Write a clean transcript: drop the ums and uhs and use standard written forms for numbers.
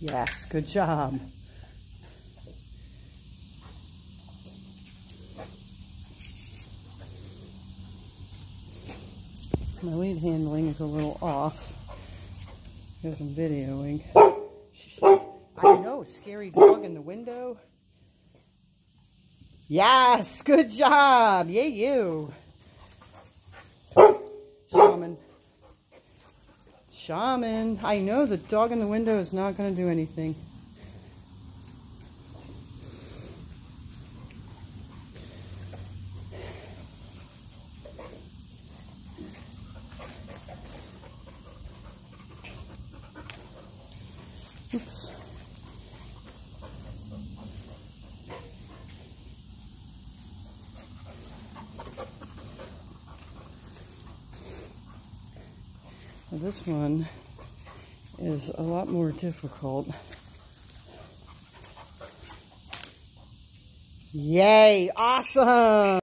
Yes, good job. My lead handling is a little off because I'm videoing. I know, scary dog in the window. Yes, good job. Yay, you. Shaman. Shaman. I know the dog in the window is not going to do anything. Oops. Well, this one is a lot more difficult. Yay! Awesome!